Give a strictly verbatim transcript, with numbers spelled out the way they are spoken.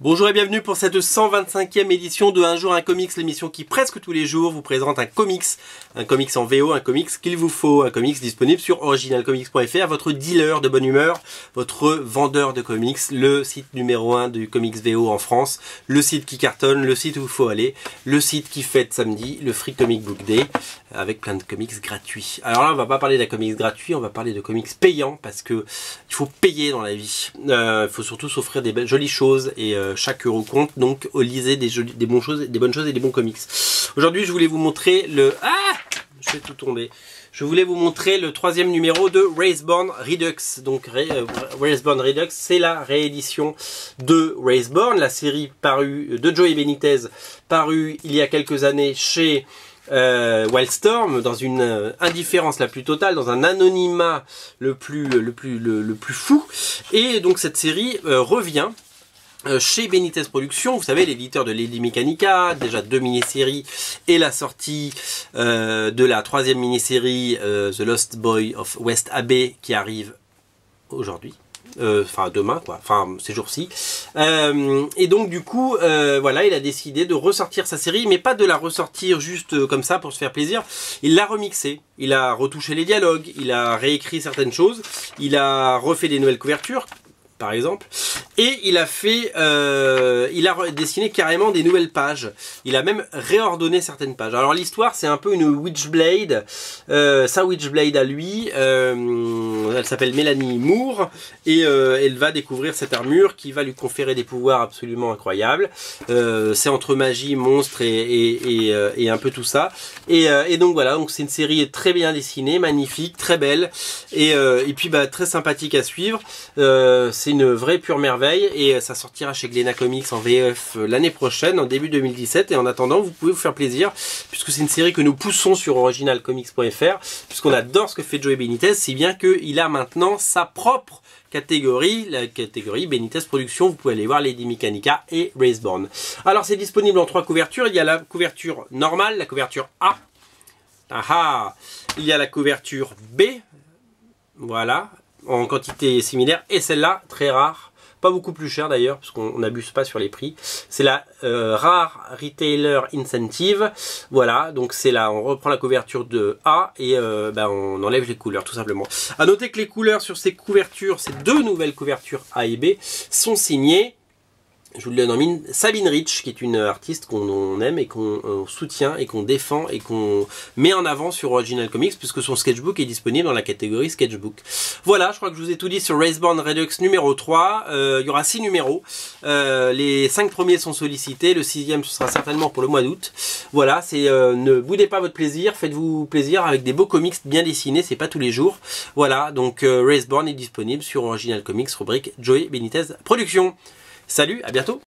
Bonjour et bienvenue pour cette cent vingt-cinquième édition de Un jour un comics, l'émission qui presque tous les jours vous présente un comics, un comics en V O, un comics qu'il vous faut, un comics disponible sur original comics point F R, votre dealer de bonne humeur, votre vendeur de comics, le site numéro un du comics V O en France, le site qui cartonne, le site où il faut aller, le site qui fête samedi, le Free Comic Book Day, avec plein de comics gratuits. Alors là on va pas parler d'un comics gratuit, on va parler de comics payants, parce que il faut payer dans la vie, euh, il faut surtout s'offrir des belles, jolies choses et euh, chaque euro compte, donc lisez des, jolies, des, bonnes choses, des bonnes choses et des bons comics. Aujourd'hui je voulais vous montrer le... Ah, je vais tout tomber. Je voulais vous montrer le troisième numéro de Raceborn Redux. Donc euh, Raceborn Redux, c'est la réédition de Raceborn, la série parue de Joey Benitez, parue il y a quelques années chez Euh, Wildstorm, dans une euh, indifférence la plus totale, dans un anonymat le plus le plus le, le plus fou. Et donc cette série euh, revient euh, chez Benitez Productions, vous savez, l'éditeur de Lady Mechanica, déjà deux mini-séries et la sortie euh, de la troisième mini-série euh, The Lost Boy of West Abbey qui arrive aujourd'hui. Enfin euh, demain quoi, enfin ces jours-ci. Euh, et donc du coup, euh, voilà, il a décidé de ressortir sa série, mais pas de la ressortir juste euh, comme ça pour se faire plaisir. Il l'a remixé, il a retouché les dialogues, il a réécrit certaines choses, il a refait des nouvelles couvertures, par exemple, et il a fait, euh, il a dessiné carrément des nouvelles pages. Il a même réordonné certaines pages. Alors l'histoire, c'est un peu une Witchblade, euh, sa Witchblade à lui. Euh, elle s'appelle Mélanie Moore et euh, elle va découvrir cette armure qui va lui conférer des pouvoirs absolument incroyables. Euh, c'est entre magie, monstre et, et, et, euh, et un peu tout ça. Et, euh, et donc voilà, donc c'est une série très bien dessinée, magnifique, très belle et, euh, et puis bah très sympathique à suivre. Euh, c'est une vraie pure merveille et ça sortira chez Glénat Comics en V F l'année prochaine, en début deux mille dix-sept, et en attendant vous pouvez vous faire plaisir puisque c'est une série que nous poussons sur original comics point F R puisqu'on adore ce que fait Joey Benitez, si bien qu'il a maintenant sa propre catégorie, la catégorie Benitez Productions. Vous pouvez aller voir Lady Mechanica et Raceborn. Alors c'est disponible en trois couvertures. Il y a la couverture normale, la couverture A, aha, il y a la couverture B, voilà, en quantité similaire, et celle-là, très rare, pas beaucoup plus cher d'ailleurs, parce qu'on n'abuse pas sur les prix. C'est la euh, Rare Retailer Incentive, voilà, donc c'est là, on reprend la couverture de A, et euh, ben, on enlève les couleurs, tout simplement. À noter que les couleurs sur ces couvertures, ces deux nouvelles couvertures A et B, sont signées, je vous le donne en mine, Sabine Rich, qui est une artiste qu'on aime et qu'on soutient et qu'on défend et qu'on met en avant sur Original Comics, puisque son sketchbook est disponible dans la catégorie sketchbook. Voilà, je crois que je vous ai tout dit sur Raceborn Redux numéro trois. Euh, il y aura six numéros. Euh, les cinq premiers sont sollicités. Le sixième, ce sera certainement pour le mois d'août. Voilà, c'est euh, ne boudez pas votre plaisir. Faites-vous plaisir avec des beaux comics bien dessinés. C'est pas tous les jours. Voilà, donc euh, Raceborn est disponible sur Original Comics, rubrique Joey Benitez Productions. Salut, à bientôt!